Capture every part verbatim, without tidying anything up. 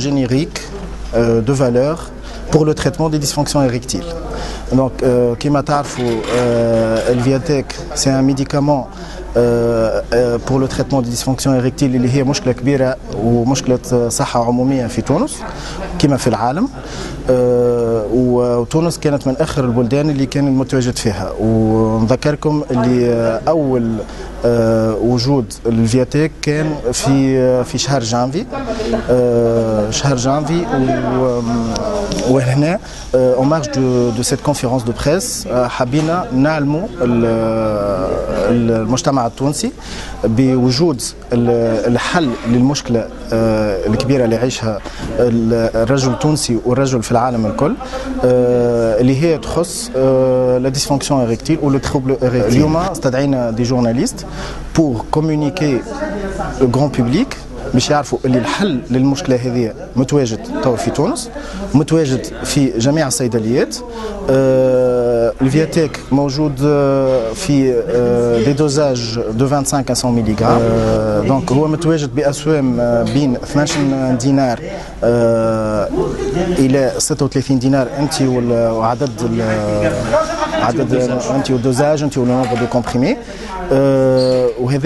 générique euh, de valeur pour le traitement des dysfonctions érectiles. Donc, euh, كما تعرفوا, euh, le Viatec, c'est un médicament euh, euh, pour le traitement des dysfonctions érectiles اللي هي مشكلة كبيرة ومشكلة صحة عمومية في تونس كما في العالم. أه وتونس كانت من آخر البلدان اللي كان المتواجد فيها، ونذكركم اللي أول أه وجود الفياتيك كان في في شهر جانفي أه شهر جانفي وهنا en marge de, de cette conférence de presse حبينا نعلموا المجتمع التونسي بوجود الحل للمشكلة الكبيرة اللي يعيشها الرجل التونسي والرجل في العالم الكل اللي هي تخص لا ديسفونكسيون إريكتيل و لو تروبل إريكتيل. اليوم استدعينا دي جورناليست بور كومونيكي لو غران بوبليك باش يعرفوا اللي الحل للمشكله هذه متواجد توا في تونس، متواجد في جميع الصيدليات. آه الفياتيك موجود في آه دي دوزاج دو خمسة وعشرين à مية ملغ. آه دونك هو متواجد باسوام بين اثناش دينار آه الى ستة وثلاثين دينار انت وعدد عدد انت والدوزاج انت والنومبر دو كومبريمي. Euh,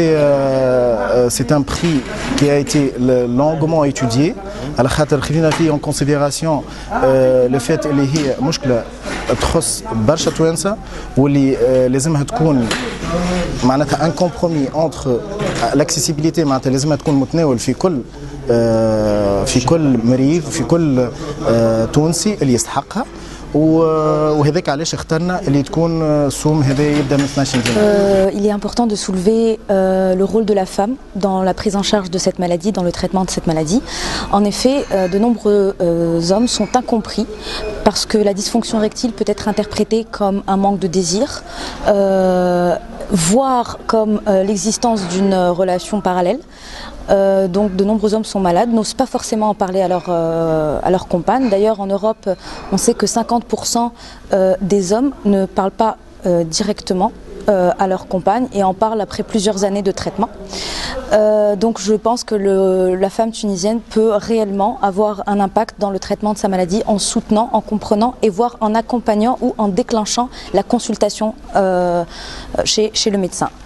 c'est un prix qui a été longuement étudié على خاطر خلينا فيه en considération euh, le fait اللي هي مشكلة تخص برشا توانسة واللي euh, لازمها تكون معناتها un compromis entre l'accessibilité معناتها لازمها تكون متناول في كل euh, في كل مريض في كل uh, تونسي اللي يستحقها. وهذاك علاش اخترنا اللي تكون السوم هذا يبدا من اثناش دينار. Il est important de soulever euh, le rôle de la femme dans la prise en charge de cette maladie, dans le traitement de cette maladie. En effet, euh, de nombreux euh, hommes sont incompris parce que la dysfonction érectile peut être interprétée comme un manque de désir, euh, voire comme euh, l'existence d'une relation parallèle. Euh, donc de nombreux hommes sont malades, n'osent pas forcément en parler à leur, euh, à leur compagne. D'ailleurs en Europe, on sait que cinquante pour cent euh, des hommes ne parlent pas euh, directement euh, à leur compagne et en parlent après plusieurs années de traitement. Euh, donc je pense que le, la femme tunisienne peut réellement avoir un impact dans le traitement de sa maladie en soutenant, en comprenant et voire en accompagnant ou en déclenchant la consultation euh, chez, chez le médecin.